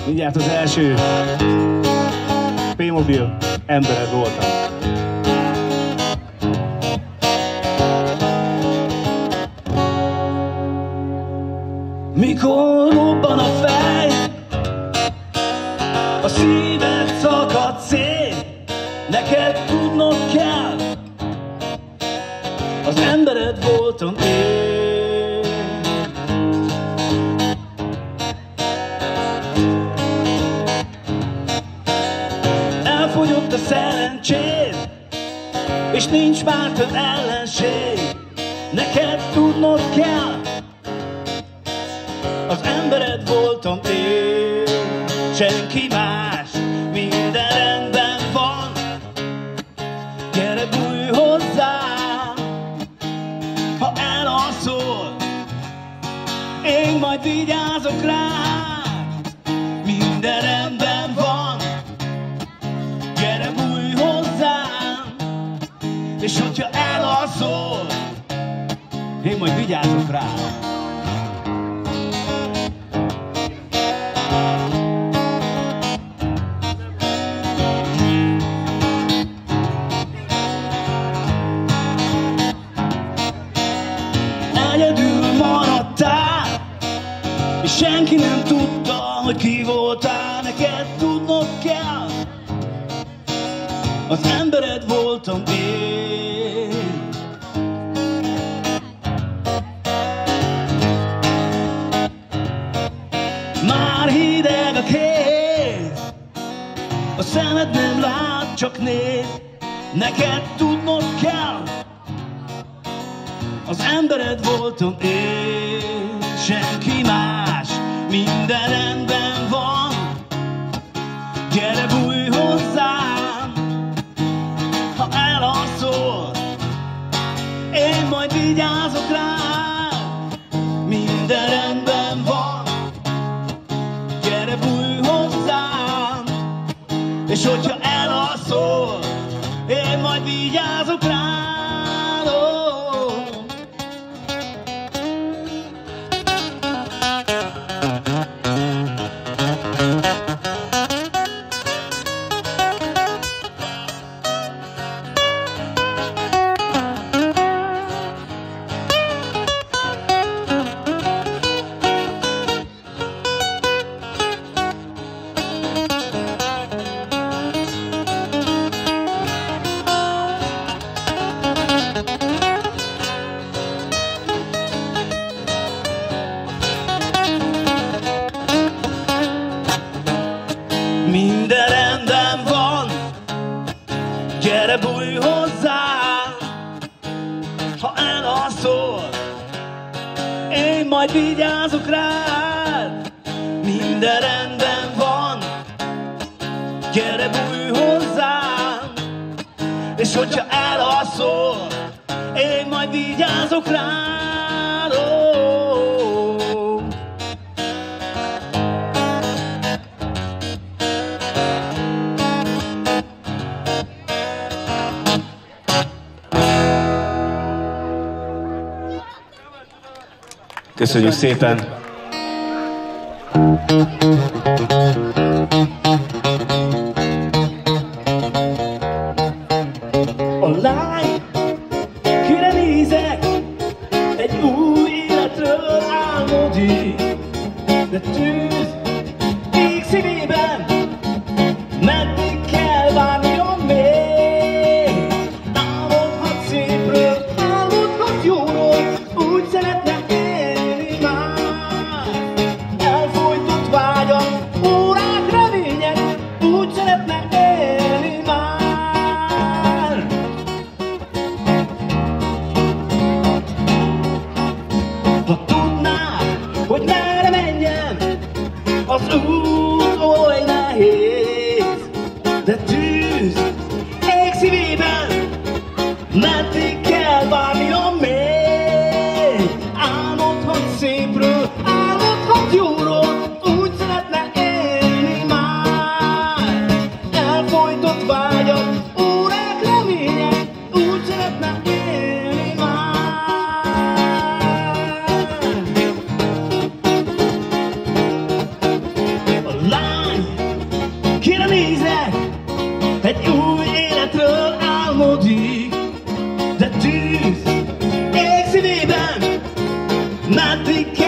Mindjárt az első P-mobil embered voltam. Mikor robban a fej, a szíved szakad szét, neked tudnod kell, az embered voltam én. Elfogyott a szerencséd, és nincs már több ellenség, neked tudnod kell, az embered voltam én. Senki más, minden rendben van, gyere bújj hozzám. Ha elalszol, én majd vigyázok rád. Minden rendben van, gyere bújj hozzám. És hogyha elalszol, én majd vigyázok rád. Egyedül maradtál, és senki nem tudta, hogy ki voltál. Neked tudnod kell, az embered voltam én. Már hideg a kéz, a szemed nem lát, csak néz. Neked tudnod kell, az embered voltam én. Senki más, minden rendben van, gyere bújj hozzám. Ha elalszol, én majd vigyázok rád. Minden rendben van, gyere bújj hozzám. És hogyha elalszol, én majd vigyázok rád. Minden rendben van, gyere bújj hozzám. Ha elalszol, én majd vigyázok rád. Minden rendben van, gyere bújj hozzám. És hogyha elalszol, én majd vigyázok rád. Köszönjük szépen! A lány, kire nézek, egy új életről álmodik, de tűz ég szívében, meddig kell várnia még? Álmodhat szépről, álmodhat jóról, úgy szeretne élni már. Elfojtott vágyat, órák remények, úgy szeretne élni már. Ha tudnál, hogy merre menjen, az út oly nehéz, de tűz ég szívében, meddig kell várnia még? Álmodhat szépről, álmodhat jóról, úgy szeretne élni már. Elfojtott vágyat, órák remények, úgy szeretne élni már. A lány, Meddig kell